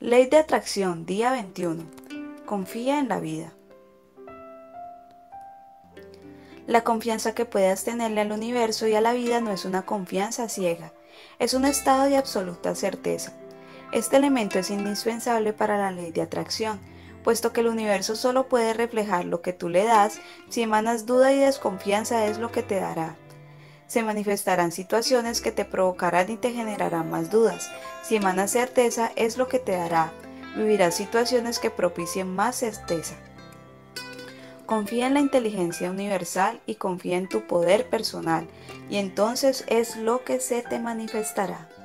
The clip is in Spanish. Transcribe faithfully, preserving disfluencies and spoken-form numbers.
Ley de atracción, día veintiuno. Confía en la vida. La confianza que puedas tenerle al universo y a la vida no es una confianza ciega, es un estado de absoluta certeza. Este elemento es indispensable para la ley de atracción, puesto que el universo solo puede reflejar lo que tú le das. Si emanas duda y desconfianza es lo que te dará. Se manifestarán situaciones que te provocarán y te generarán más dudas. Si emanas certeza es lo que te dará. Vivirás situaciones que propicien más certeza. Confía en la inteligencia universal y confía en tu poder personal, y entonces es lo que se te manifestará.